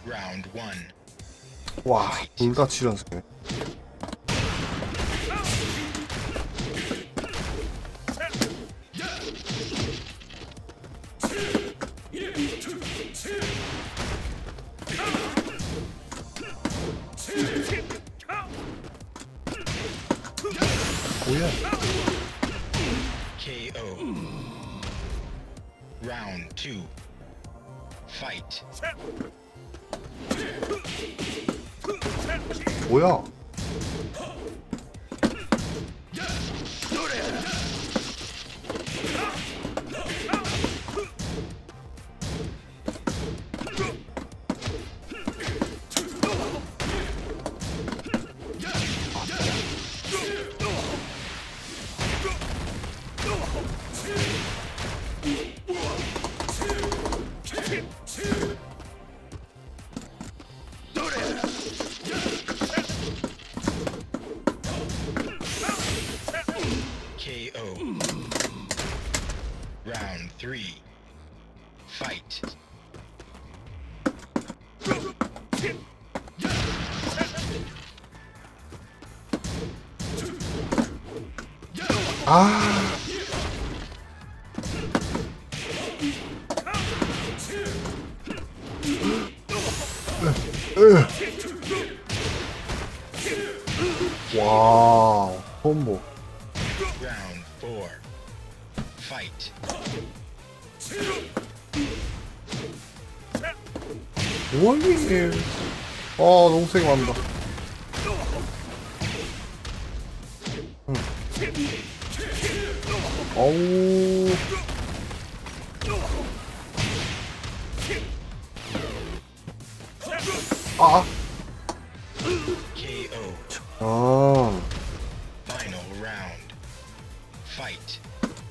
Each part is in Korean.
Round one. 와, 둘 다 7연승이네. 뭐야? KO. Round two. Fight. 뭐야? KO. Round three. Fight. 아. 와, 콤보. Round four. Fight. 뭐니? 아, 너무 세게 맞는다. 어우. 아. KO. 아. Final round. Fight.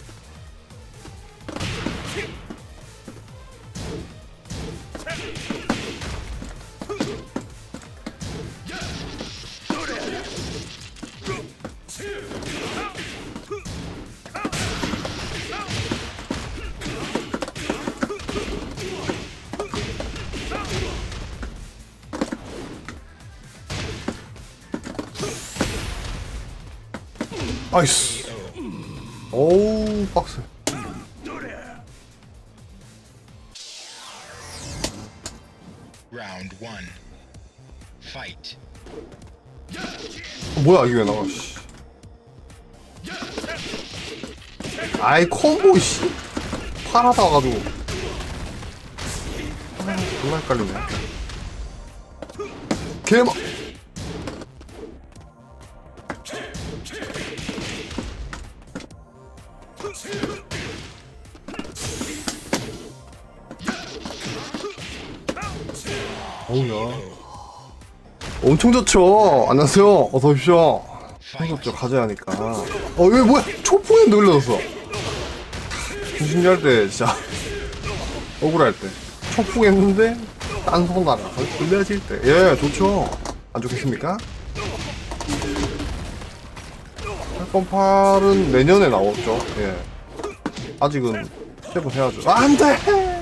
아이씨. KO. 어우, 빡세. Round one. Fight. 뭐야, 이게 왜 나와, 씨. 아이, 콤보, 씨. 팔하다 와가지고. 아, 졸라 헷갈리네. 개마! 어우야. 엄청 좋죠. 안녕하세요. 어서 오십시오. 평소적 가져야 하니까. 왜 뭐야? 초풍에 놀려졌어. 중심할 때 진짜 억울할 때 초풍 했는데 딴손 나라 돌려질 때. 예, 좋죠. 안 좋겠습니까? 8.8은 내년에 나오죠. 예. 아직은 세번 해야죠. 안 돼!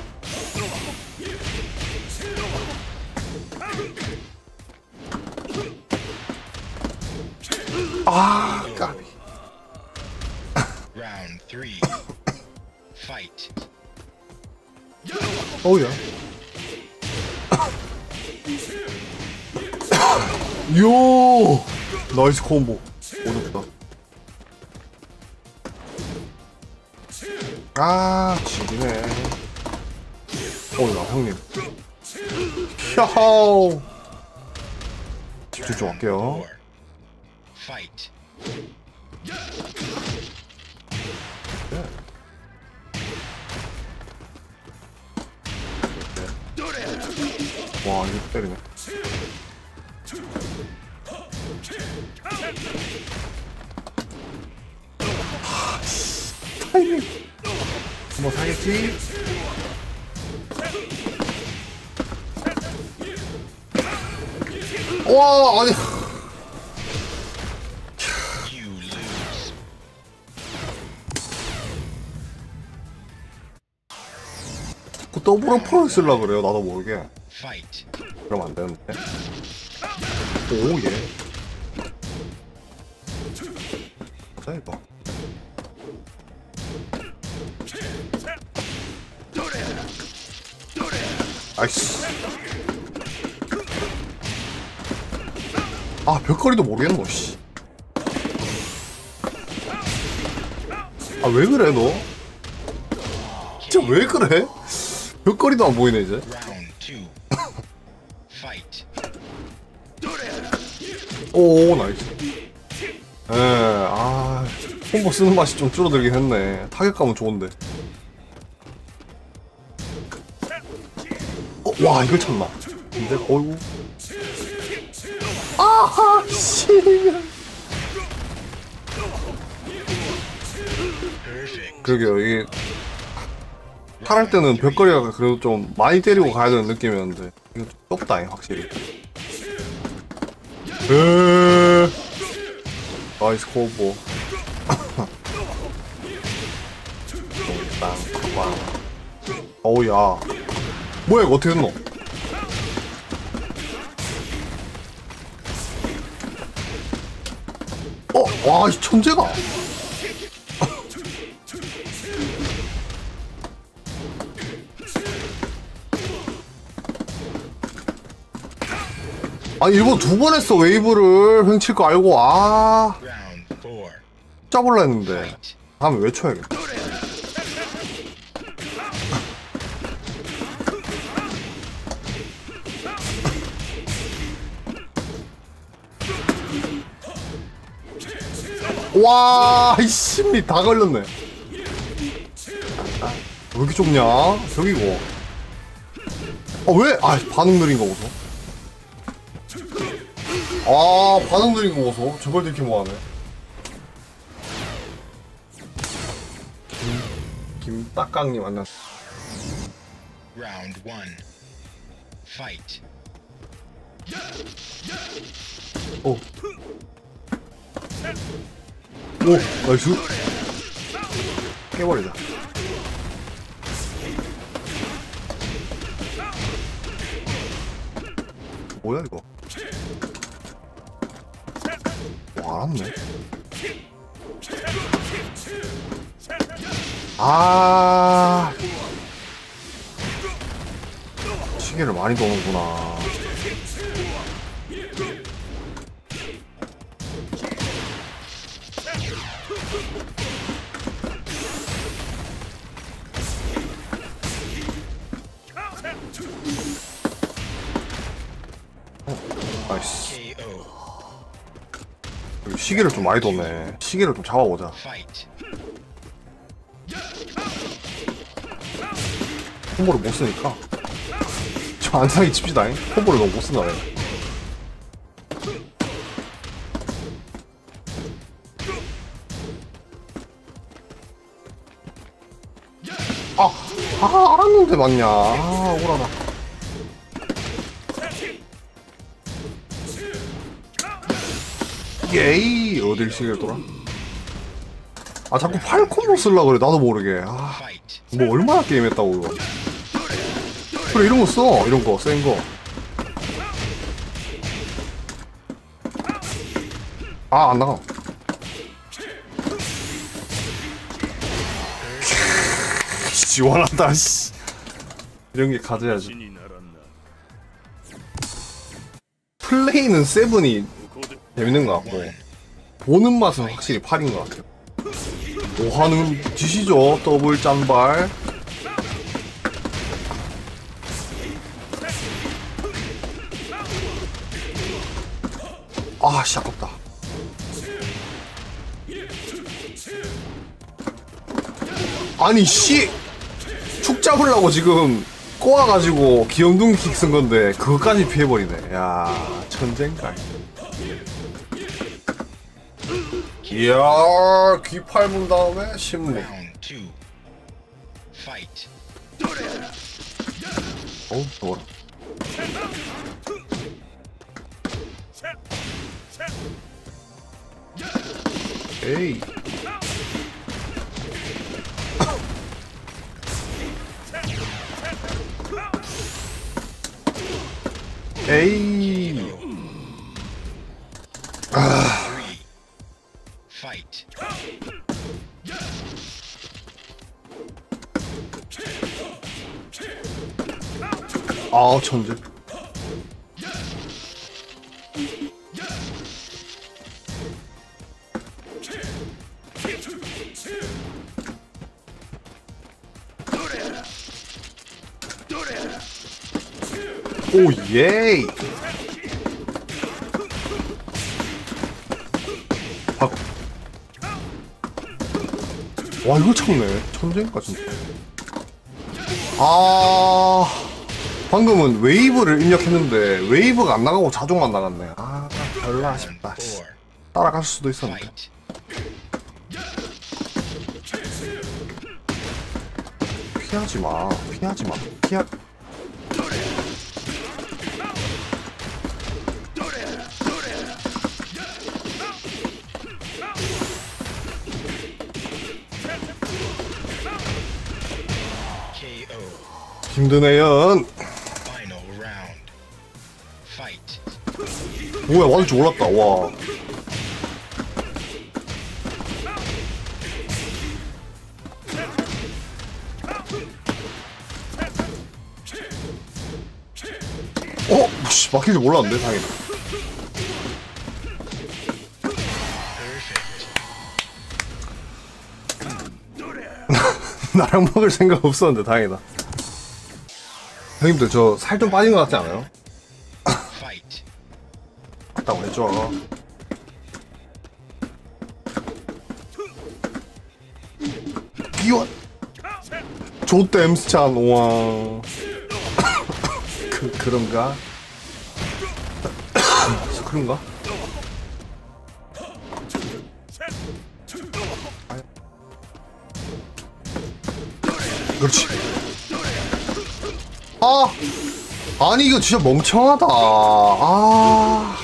아, 까비. Round three. Fight. 어우야. 요! 나이스 콤보. 어렵다. 아, 지기네. 어우야, 형님. 야호! 집중 좀 할게요. Four. Fight. 와, 이거 때리네. 타이밍. 뭐 사겠지? 와, 아니. You lose. 그 더블 어퍼를 쓰려고 그래요, 나도 모르게. Fight. 그러면 안 되는데. 오, 예. 자, 이거. 아이씨. 아, 벽걸이도 모르겠노, 씨. 아, 왜 그래, 너? 진짜 왜 그래? 벽걸이도 안 보이네, 이제. Round 2. Fight. 오, 나이스. 예, 아, 콤보 쓰는 맛이 좀 줄어들긴 했네. 타격감은 좋은데. 와, 이걸 참나. 근데, 어이구. 아하, 씨. Perfect. 그러게요, 이게. 탈할 때는 벽걸이가 그래도 좀 많이 때리고 가야 되는 느낌이었는데. 이거 좀 좁다, 확실히. 나이스 콤보. 어우야. 뭐야, 이거 어떻게 했노? 와, 이 천재가. 아니, 일본 두 번 했어, 웨이브를. 횡칠 거 알고. 아, Round 4. 짜볼라 했는데. Fight. 다음에 외쳐야겠다. 와, 이 심리 다 걸렸네. 왜 이렇게 좁냐? 저기고. 왜? 아, 반응 느린 거 보소. 아, 반응 느린 거 보소. 저걸 이렇게 뭐하네. 김딱강님 안녕. Round 1. Fight. 오. 오, 나이스. 깨버리자. 뭐야, 이거? 와, 알았네. 아. 시계를 많이 도는구나. 나이스. KO. 시계를 좀 많이 뒀네. 시계를 좀 잡아보자. Fight. 콤보를 못 쓰니까. 저 안상이 칩시다잉. 콤보를 너무 못 쓴다, 왜. 알았는데 맞냐. 아, 억울하다. 예이, 어딜 시계를 돌아? 아, 자꾸 팔 콤보 쓰려고 그래, 나도 모르게. 아, Fight. 뭐 얼마나 게임했다고, 이거. 그래, 이런 거 써. 이런 거, 센 거. 아, 안 나가. 시원하다, 씨. 이런 게 가져야지. 플레이는 세븐이 재밌는 것 같고, 보는 맛은 확실히 8인 것 같아요. 뭐 하는 짓이죠? 더블 짠발. 아, 씨, 아깝다. 아니, 씨! 축 잡으려고 지금 꼬아가지고 귀염둥이 킥 쓴 건데, 그것까지 피해버리네. 야, 천재인가. 이야, 귀 팔문 다음에 신문. Round 2. Fight. 어우, 더워라. 에이. 에이. Three. Fight. 아, 천재. 오, 예이. 박. 와, 이거 참네. 천재인가, 진짜. 아, 방금은 웨이브를 입력했는데, 웨이브가 안 나가고 자동만 나갔네. 아, 별로 아쉽다. 씨. Four. 따라갈 수도 있었는데. Fight. 피하지 마. 피하지 마. 피하. KO. 힘드네요. Final round. Fight. 뭐야, 맞을 줄 몰랐다. 와. 씨, 막힐 줄 몰랐는데, 다행이다. Perfect. 나랑 먹을 생각 없었는데, 다행이다. 형님들, 저 살 좀 빠진 것 같지 않아요? Fight. 맞다고 했죠. 기원! 조땜 스찬, 우와. 그런가? 그런가? 그렇지. 아! 아니, 이거 진짜 멍청하다. 아.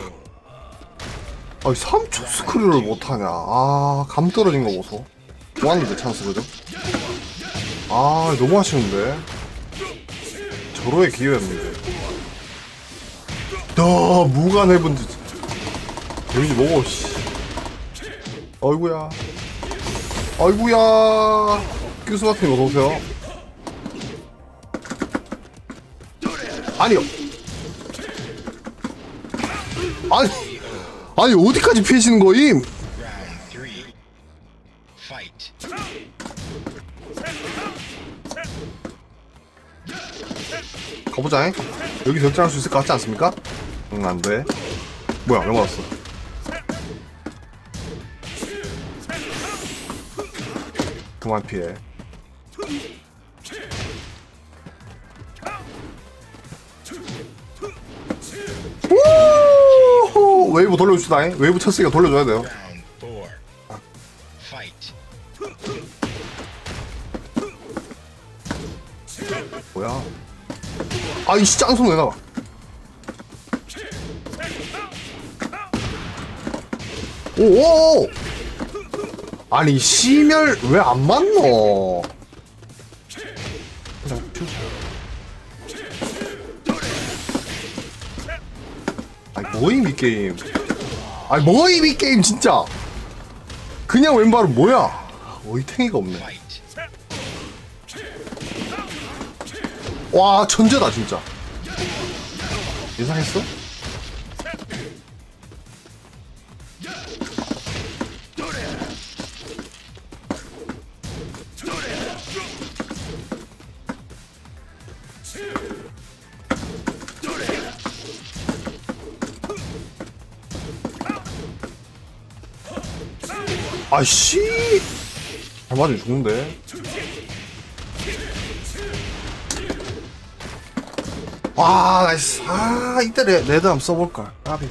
아니, 3초 스크류를 못하냐. 아, 감 떨어진 거 보소. 좋았는데, 찬스, 그죠? 아, 너무 아쉬운데. 저로의 기회였는데. 무관 해본지. 데미지 먹어, 씨. 아이구야. 아이구야. 규수마팀 어서오세요. 아니요. 아니, 어디까지 피해시는 거임? Round three. Fight. 가보자. 여기 격전할 수 있을 것 같지 않습니까? 응, 안 돼. 뭐야, 왜 맞았어? 그만 피해. 오! 웨이브 돌려줍시다. 웨이브 쳤으니까 돌려줘야 돼요. Round four. Fight. 뭐야? 아이씨, 짱손 왜 나와? 오오오! 아니, 시멸 왜 안 맞노? 아니, 뭐임 이 게임? 아니, 뭐임 이 게임 진짜? 그냥 왼발은 뭐야? 어이탱이가 없네. Fight. 와, 천재다 진짜. 예상했어? 아씨, 잘 맞으면 죽는데. 와, 나이스. 아, 이때 레드 한번 써볼걸. 까비.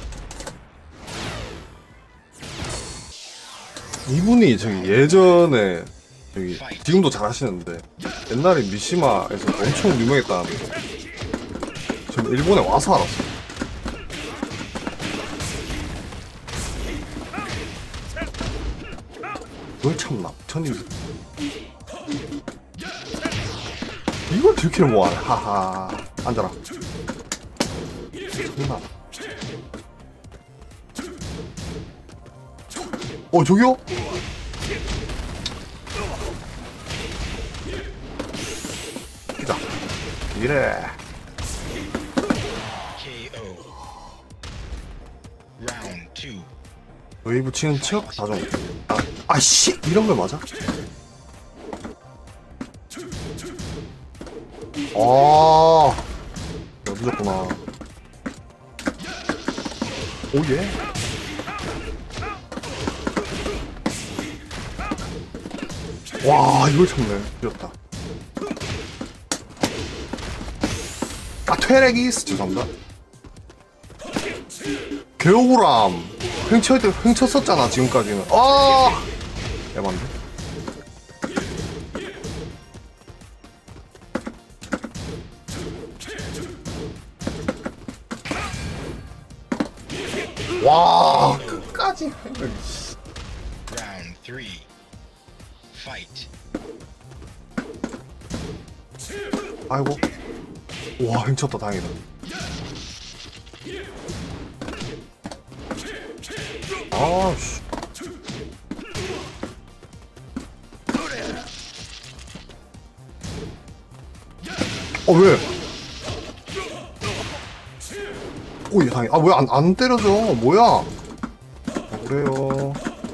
이분이 저기 예전에 저기 지금도 잘하시는데 옛날에 미시마에서 엄청 유명했다는데 지금 일본에 와서 알았어. 뭘 참나? 천님. 이걸 들키는 뭐하네. 하하. 앉아라. 장난. 저기요? 이다. 이래. KO. Round 2. 웨이브 치는 척 다정. 아씨 이런 걸 맞아? 여기였구나. 오예. 와 이걸 참네. 이겼다. 퇴레기스 죄송합니다. 개오구람 횡쳤었잖아 지금까지는. 에반데. 와 끝까지. Round 3. Fight. 아이고. 와 횡쳤다 다행이다. 아씨. 왜? 오예 다행. 왜 안 때려져? 뭐야? 그래요.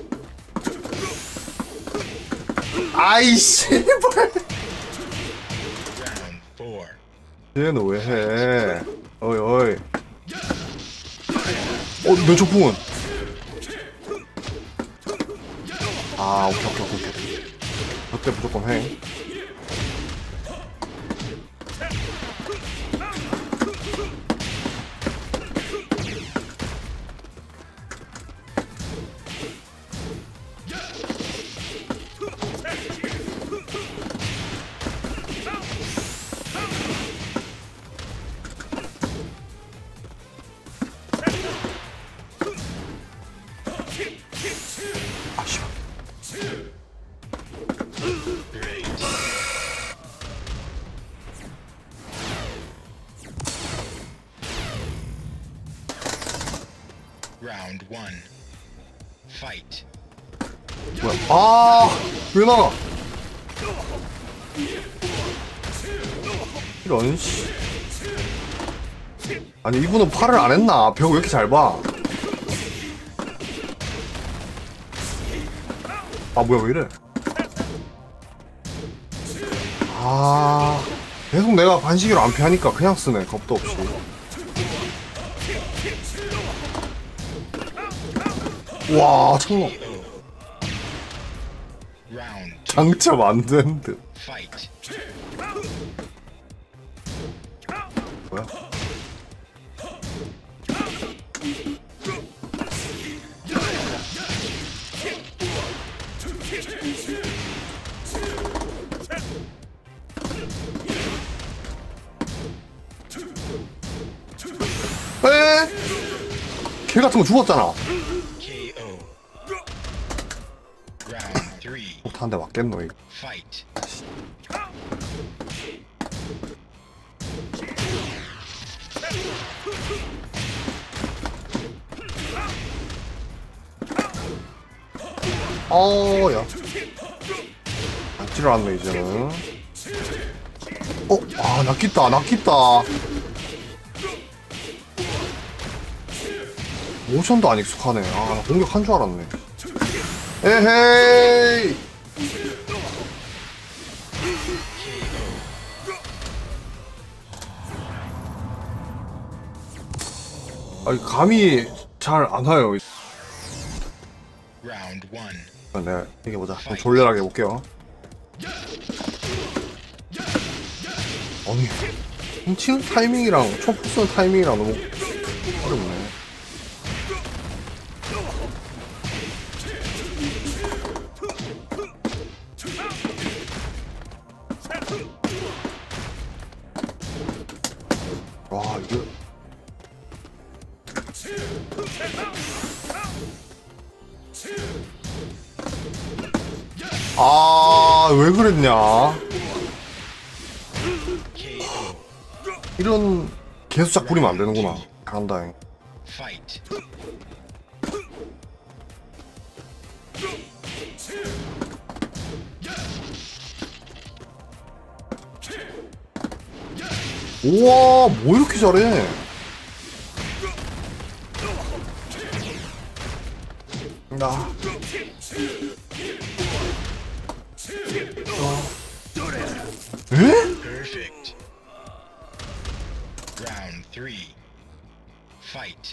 아이 씨발. Round 4. 얘는 왜 해? 어이. 내 조풍은. 오케이. 그때 무조건 해. Round 1. Fight. 뭐야? 왜 나가? 이런 씨. 아니 이분은 팔을 안 했나? 벽 왜 이렇게 잘 봐? 뭐야 왜 이래? 계속 내가 반시기로 안 피하니까 그냥 쓰네 겁도 없이. 와 창로. Round 2. 장점 안 된 듯. Fight. 뭐야? 개 같은 거 죽었잖아. KO. Round 3. 폭탄 한 대 맞겠노 이거. Fight. 야. 낚지를 않네 이제는. 낚있다. 모션도 안 익숙하네. 나 공격한 줄 알았네. 에헤이. 감이 잘 안 와요. Round 1. 내가 이겨보자. 좀 졸렬하게 해볼게요. 아니 훔치는 타이밍이랑 초프 쓰는 타이밍이랑 너무 어렵네. 와 이거 왜 그랬냐? 이런 개수작 부리면 안 되는구나. 잘한다. Fight. 우와, 뭐 이렇게 잘해? 나. 에? Perfect. Round 3. Fight.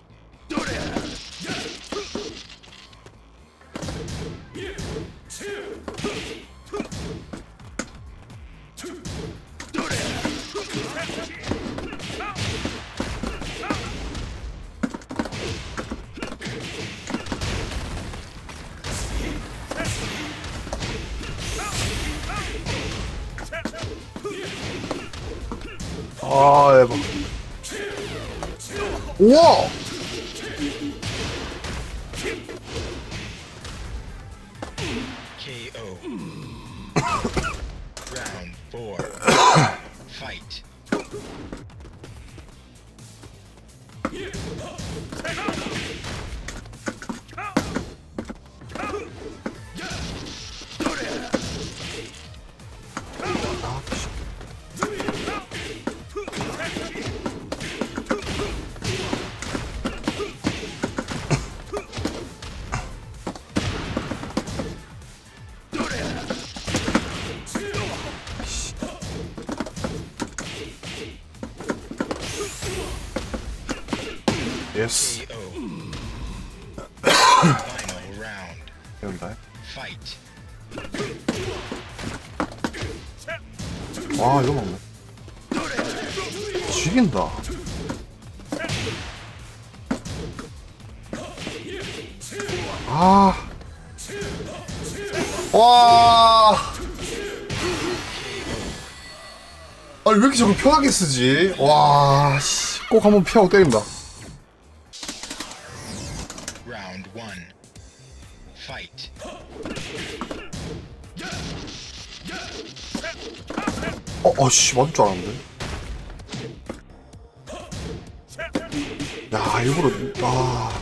아, 대박. 우와! KO. Round 4. Fight. 예스. KO. Final round. 된다. Fight. 와, 이거 먹네. 죽인다. 아. 와. 아니, 왜 이렇게 저걸 편하게 쓰지? 와, 씨. 꼭 한번 피하고 때린다. Round 1. Fight. 씨, 맞을 줄 알았는데. 야, 일부러, 아.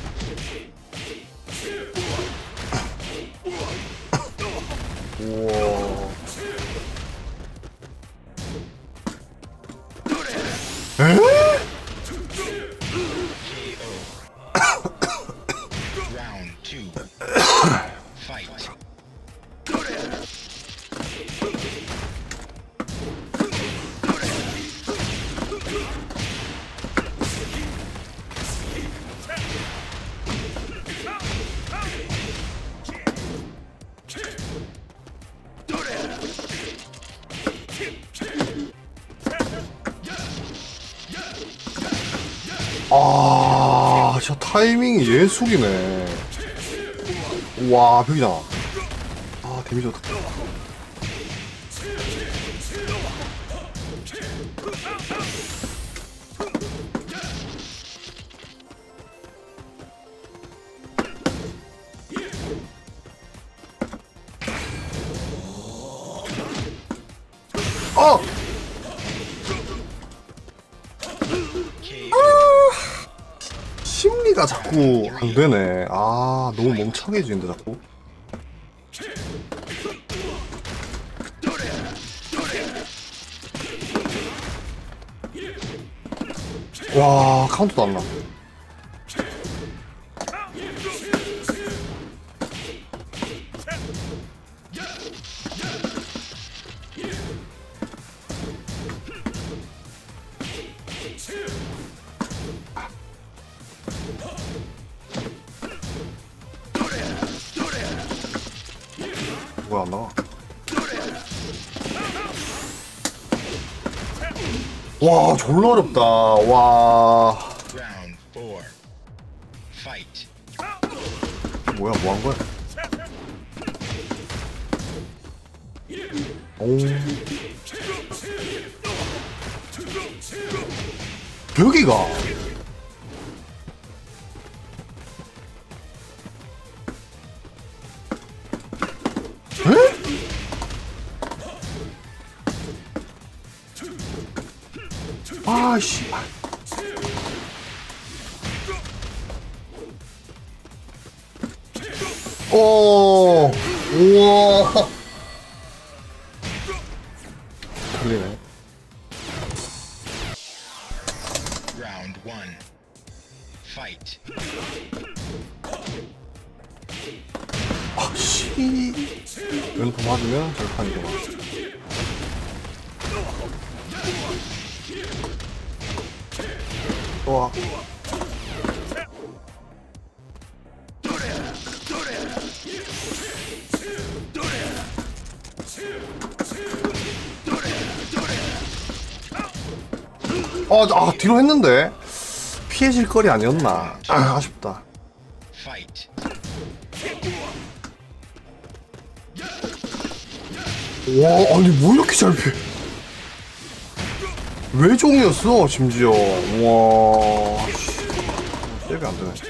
우와. 에? Round 2. Fight. 아, 저 타이밍이 예술이네. 와, 벽이잖아. 아, 데미지 어떡해. 어! 심리가 자꾸 안 되네. 아, 너무 멍청해지는데, 자꾸. 와, 카운트도 안 나. 뭐야, 안 나와. 와, 졸라 어렵다. 와. Round 4. Fight. 뭐야, 뭐 한 거야? 오. 벽이가. 에? 아, 씨. 오, 우와. 틀리네. Round 1. Fight. 아, 씨. 연포 맞으면 절판이구나. 또 와. 뒤로 했는데 피해질 거리 아니었나. 아쉽다. Fight. 와, 아니 뭐 이렇게 잘 피해? 외종이었어 심지어. 와, 세이브 안 되네.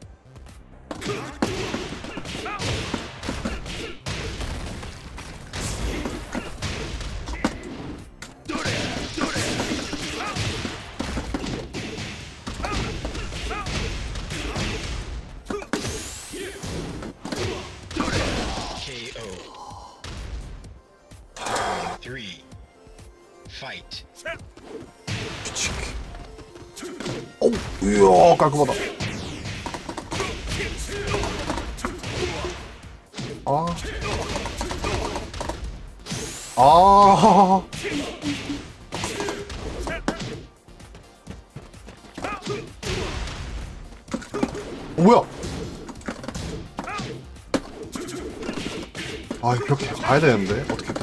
KO. Round 3. Fight. 미치게. 오, 이야 깔끔하다. 아. 뭐야? 이렇게 가야 되는데 어떻게든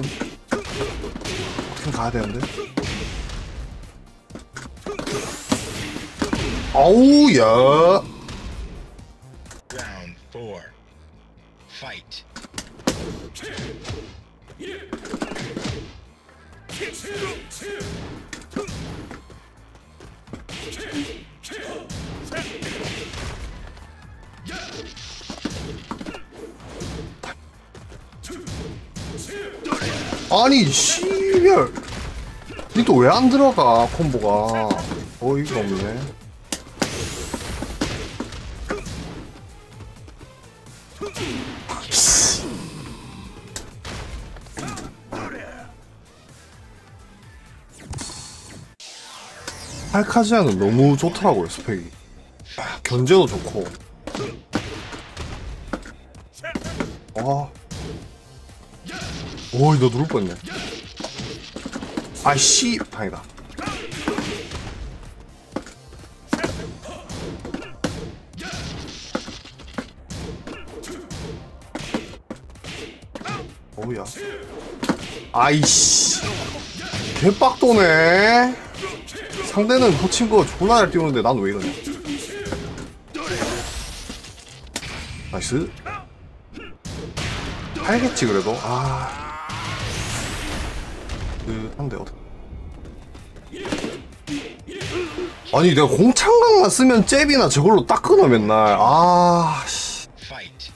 가야 되는데. 아우 야. Round 4. Fight. 아니 씨별. 니 또 왜 안 들어가 콤보가. 어이가 없네. 할카지아는 너무 좋더라고요 스펙이. 견제도 좋고. 오이 너 누를 뻔했네. 아이씨 다행이다. 어우야. 아이씨 개빡도네. 상대는 호친 거 존나 잘 띄우는데 난 왜 이러냐. 나이스. 알겠지 그래도. 한대 어떻게. 아니 내가 공창각만 쓰면 잽이나 저걸로 딱 끊어 맨날. 씨. Fight.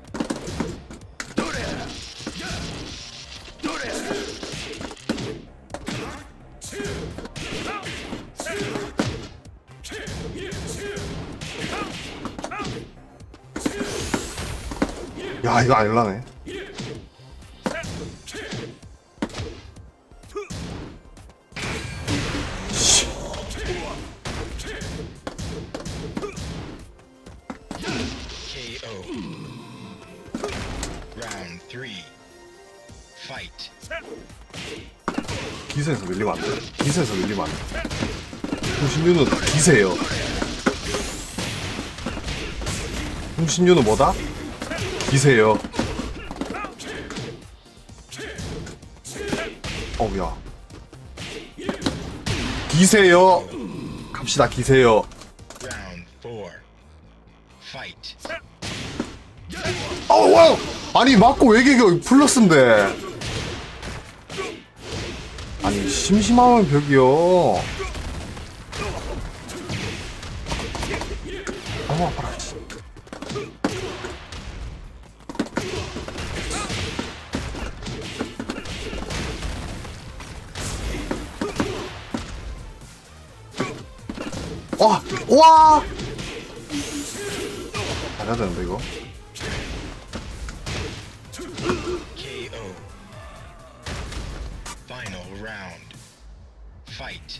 야 이거 아닐라네. KO. Round 3. Fight. 기세에서 밀리면 안 돼. 기세에서 밀리면 안 돼. 홍신유는 기세예요. 홍신유는 뭐다? 기세예요. 어우야. 기세요. 갑시다 기세요. Round 4. Fight. 와우. 아니 맞고 외계가 플러스인데. 아니 심심하면 벽이요. 아파라. 와! 잘해야 되는데 이거. Fight.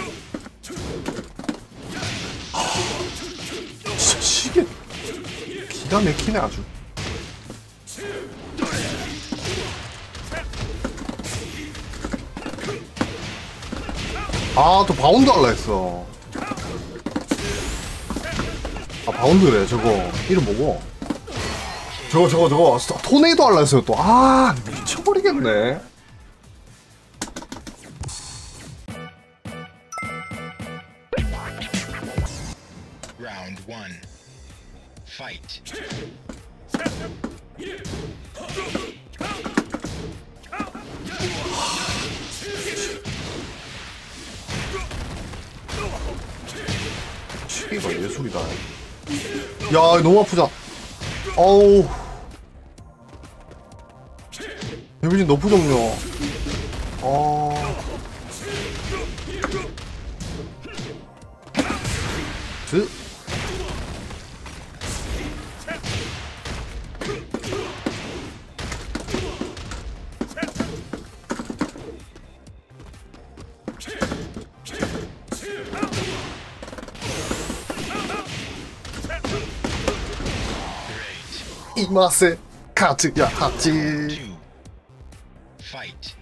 진짜 시계 기가 막히네 아주. 아, 또 바운드 할라 했어. 아, 바운드래 저거 이름 뭐고? 저거 토네이도 할라 했어요 또. 아, 미쳐버리겠네. Round 1. Fight. 시계가 예술이다. 야, 너무 아프다. 어우. 데미지 높으정요. 드. 이 맛에 카트야 하지. 2. Fight.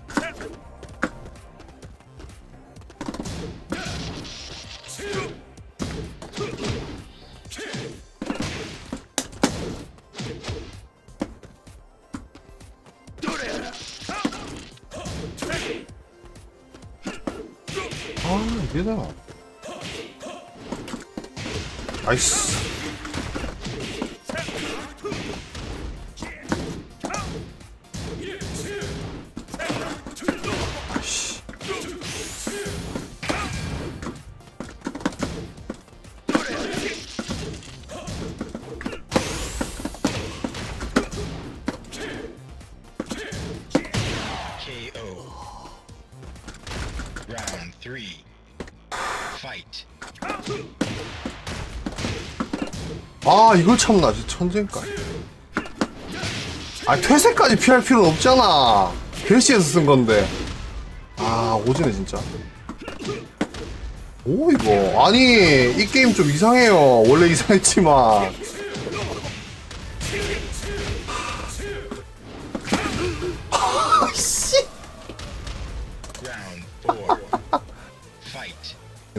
아, 이게다. 나이스. 아이씨. KO. Round 3. Fight. 아, 이걸 참나 진짜 천재인까지. 아, 퇴세까지 피할 필요는 없잖아. 글씨에서 쓴 건데. 아, 오지네 진짜. 오, 이거 아니 이 게임 좀 이상해요. 원래 이상했지만. 씨. Round 4. Fight.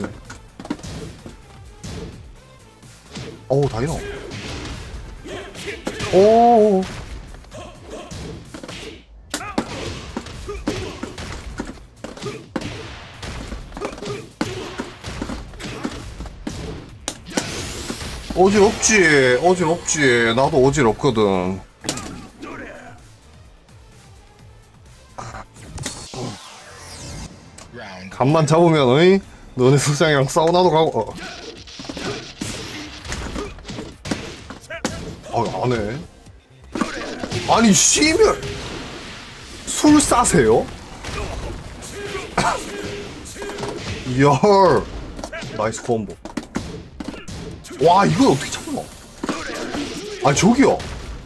어우, 다이노. 오. 어지럽지, 어지럽지. 나도 어지럽거든. Round 간만 잡으면, 어이? 너네 수상이랑 사우나도 가고. 안 해. 아니, 씨발! 술 싸세요? 이야. 나이스 콤보. 와, 이걸 어떻게 참나? 아니, 저기요.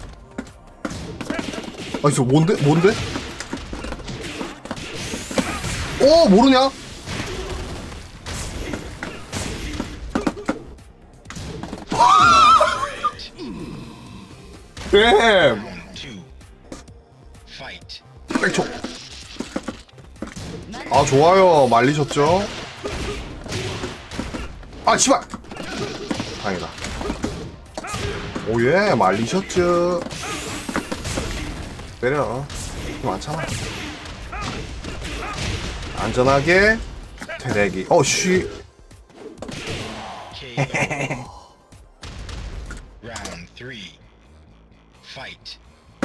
아니, 저 뭔데? 뭔데? 모르냐? 뱀! Round 2. Fight. 백촉. 아, 좋아요. 말리셨죠? 아, 씨발! 다행이다. 오예, 말리셨죠? 때려. 많잖아. 안전하게 태대기. 쉬. KO. Round 3. Fight.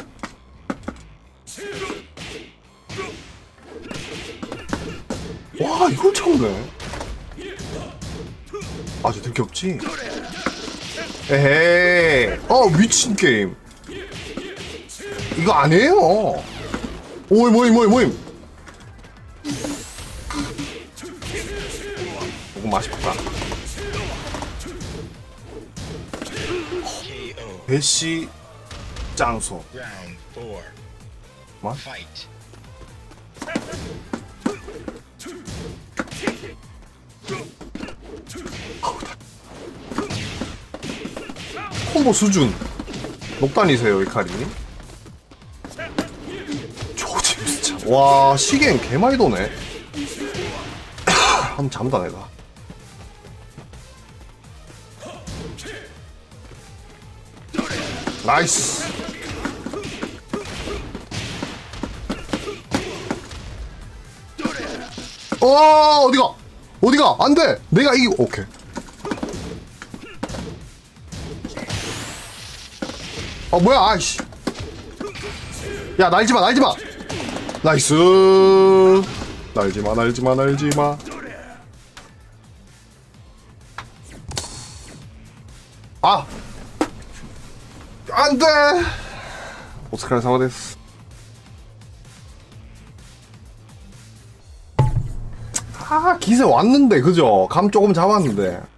와, 이걸 참네. 아주 들게 없지? 에헤이. 미친 게임. 이거 아니에요. 모임. 이거 맛있겠다. KO. 배시 짱소. Round 4. 뭐? Fight. 콤보 수준 녹단이세요 이카리. 조짐 진짜. 와 시계는 개많이 도네. 한번 잠다 내가. 나이스. 어디가 어디가 안돼. 내가 이기고. 오케이. 뭐야 아이씨. 야 날지마 날지마. 나이스. 날지마 날지마 날지마. 안돼. 오스카르 사마데스. 기세 왔는데 그죠? 감 조금 잡았는데